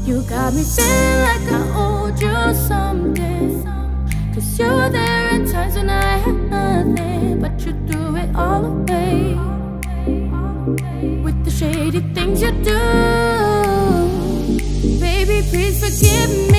You got me feeling like I owed you something, 'cause you were there in times when I had nothing, but you threw it all away with the shady things you do. Baby, please forgive me.